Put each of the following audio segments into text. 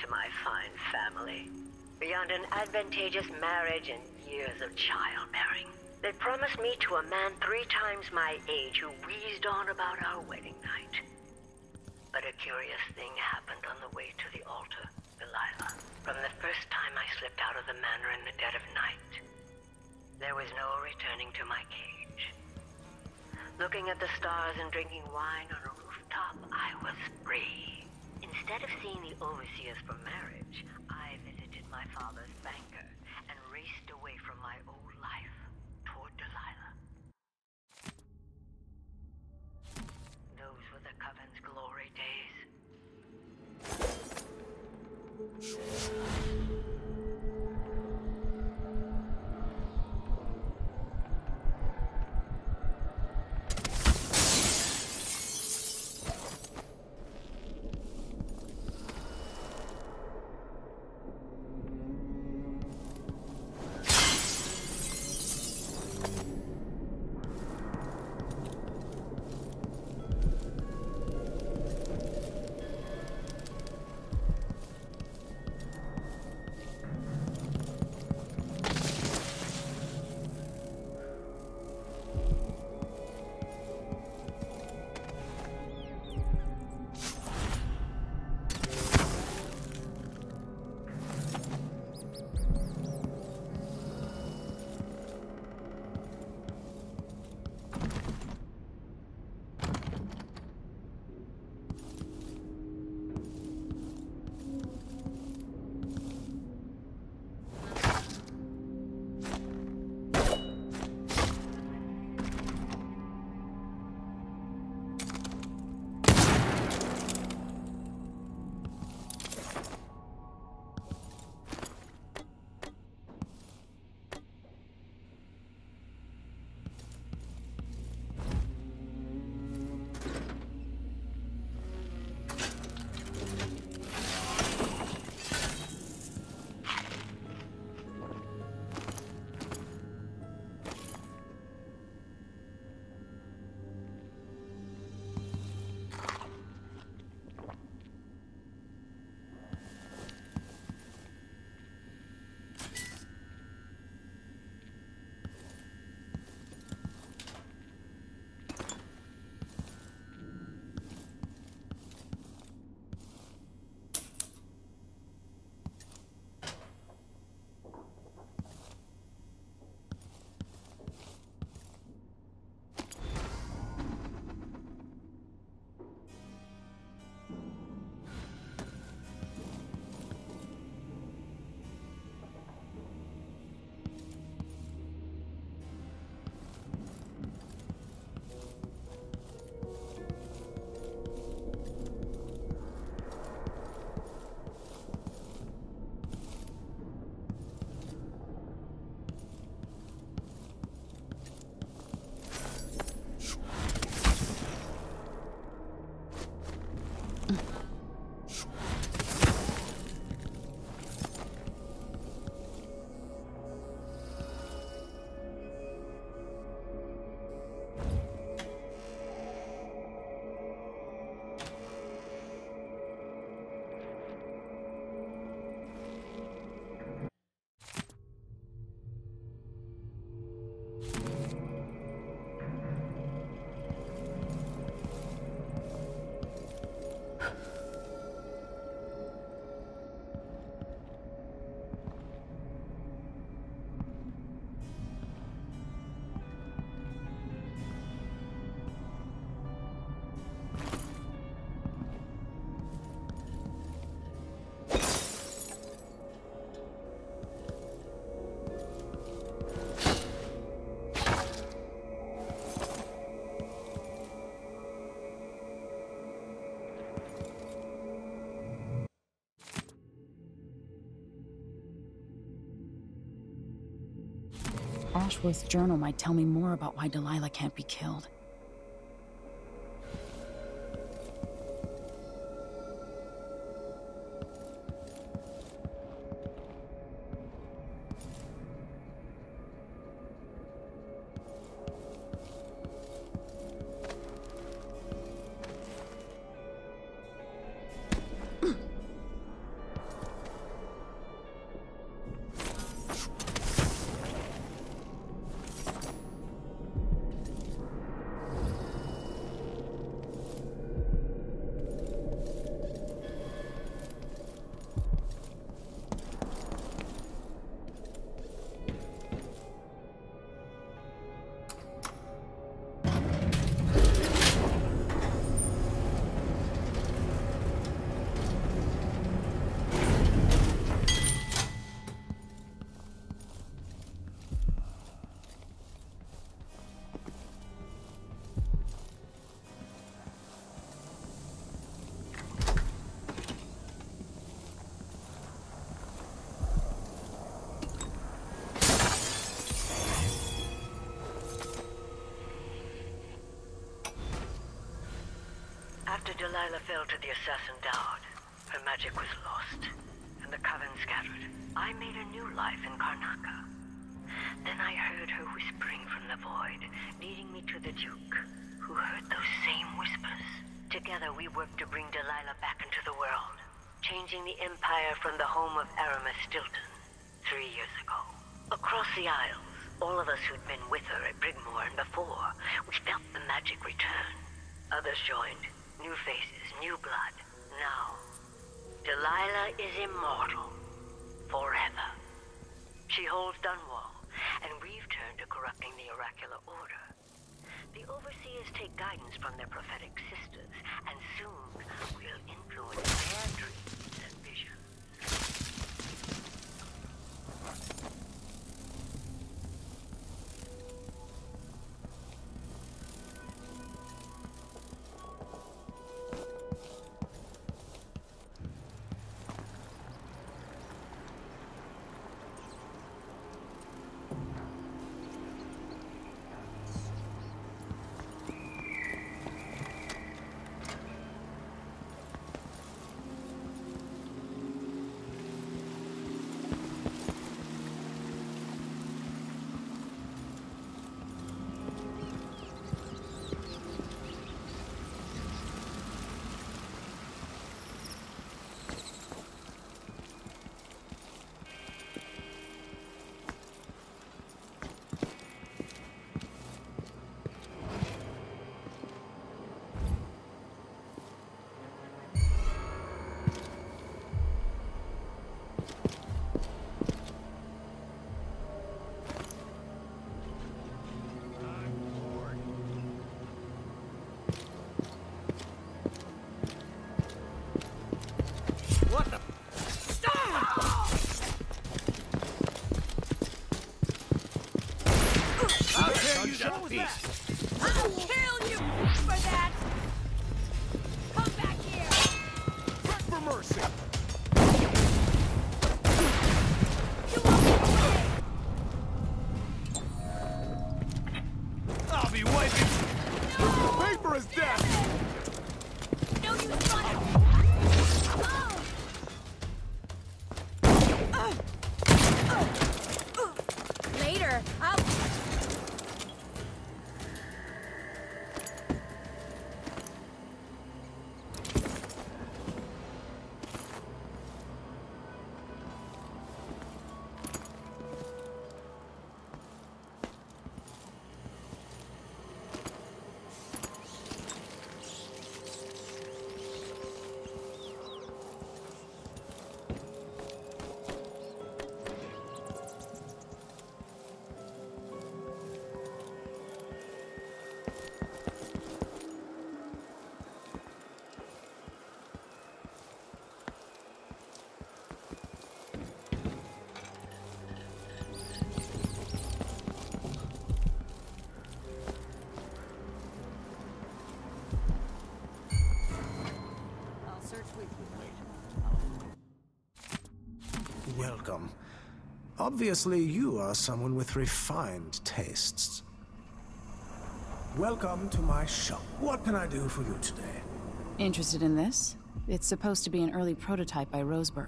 to my fine family. Beyond an advantageous marriage and years of childbearing, they promised me to a man 3 times my age who wheezed on about our wedding night. But a curious thing happened on the way to the altar, Delilah. From the first time I slipped out of the manor in the dead of night, there was no returning to my cage. Looking at the stars and drinking wine on a rooftop, I was free. Instead of seeing the overseers for marriage, I visited my father's banker and raced away from my old life toward Delilah. Those were the Coven's glory days. Ashworth's journal might tell me more about why Delilah can't be killed. Delilah fell to the assassin Dowd, her magic was lost, and the coven scattered. I made a new life in Karnaca. Then I heard her whispering from the void, leading me to the Duke, who heard those same whispers. Together we worked to bring Delilah back into the world, changing the Empire from the home of Aramis Stilton 3 years ago. Across the Isles, all of us who'd been with her at Brigmore and before, we felt the magic return. Others joined. New faces, new blood. Now, Delilah is immortal. Forever. She holds Dunwall, and we've turned to corrupting the oracular order. The Overseers take guidance from their prophetic sisters, and soon we'll influence their dreams and visions. I'll kill you for that! Come back here! Beg for mercy! You won't get away! I'll be wiping! No! Paper is death! No use running! Later, I'll... Welcome. Obviously, you are someone with refined tastes. Welcome to my shop. What can I do for you today? Interested in this? It's supposed to be an early prototype by Roseboro.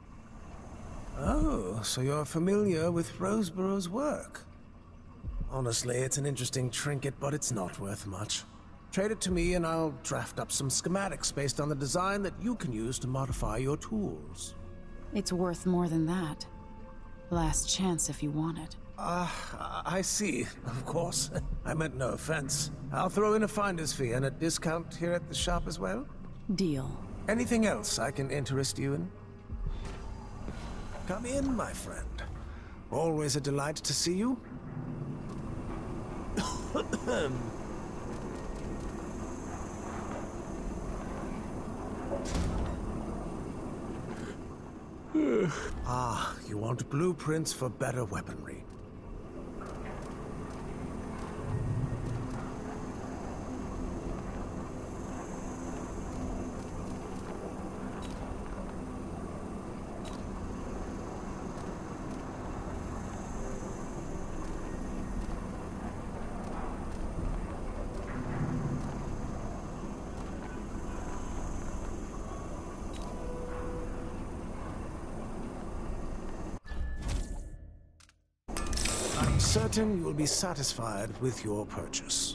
Oh, so you're familiar with Roseborough's work. Honestly, it's an interesting trinket, but it's not worth much. Trade it to me and I'll draft up some schematics based on the design that you can use to modify your tools. It's worth more than that. Last chance if you want it. I see. Of course. I meant no offense. I'll throw in a finder's fee and a discount here at the shop as well. Deal. Anything else I can interest you in? Come in, my friend. Always a delight to see you. You want blueprints for better weaponry. I'm certain you will be satisfied with your purchase.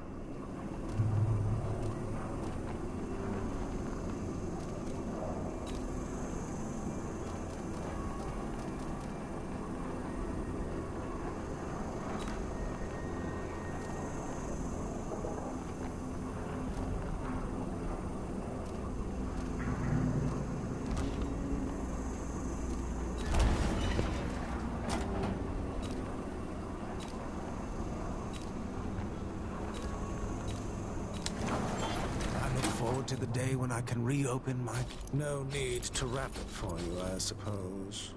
To the day when I can reopen my... No need to wrap it for you, I suppose.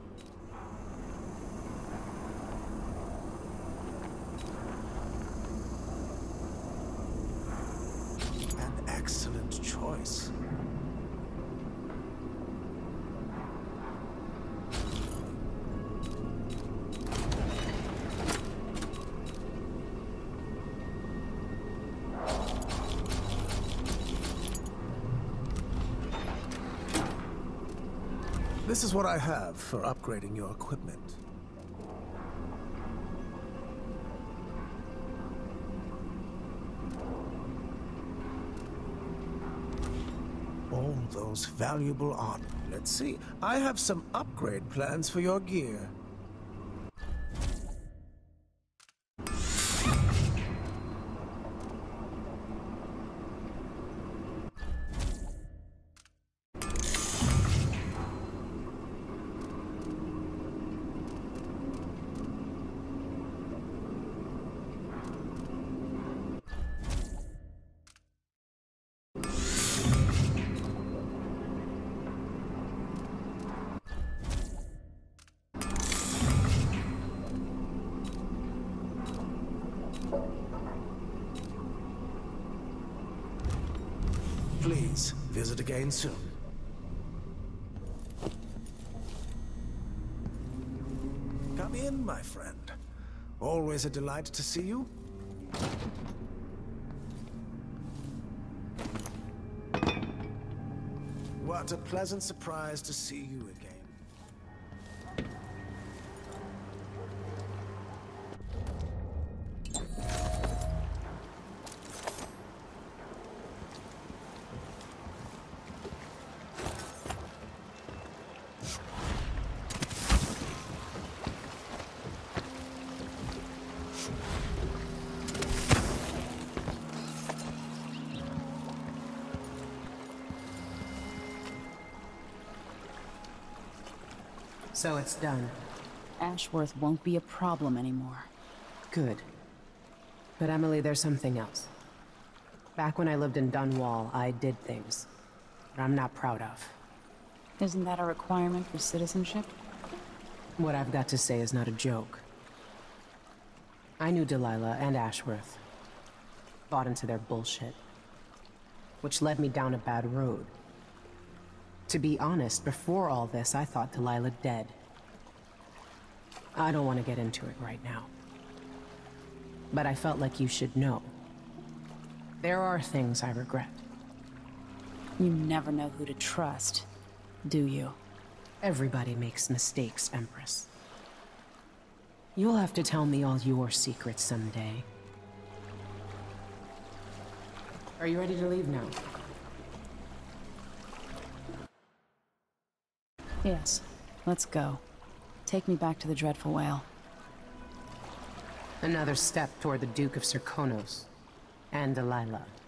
An excellent choice. This is what I have for upgrading your equipment. All those valuable art. Let's see. I have some upgrade plans for your gear. Please, visit again soon. Come in, my friend. Always a delight to see you. What a pleasant surprise to see you again. So it's done. Ashworth won't be a problem anymore. Good. But Emily, there's something else. Back when I lived in Dunwall, I did things that I'm not proud of. Isn't that a requirement for citizenship? What I've got to say is not a joke. I knew Delilah and Ashworth. Bought into their bullshit. Which led me down a bad road. To be honest, before all this, I thought Delilah dead. I don't want to get into it right now. But I felt like you should know. There are things I regret. You never know who to trust, do you? Everybody makes mistakes, Empress. You'll have to tell me all your secrets someday. Are you ready to leave now? Yes. Let's go. Take me back to the Dreadful Whale. Another step toward the Duke of Serkonos and Delilah.